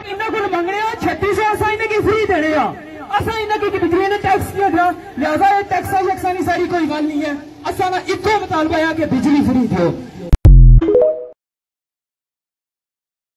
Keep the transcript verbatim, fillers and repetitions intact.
इन्हों को मंगने छत्ती सौ असा इन्हें की फ्री देने असा इन्हें की बिजली ने टैक्स नहीं रखा लिहाजा ये टैक्सा शैक्सा की सारी कोई गल नहीं है। असा ना इको मुतालबा है कि बिजली फ्री दो।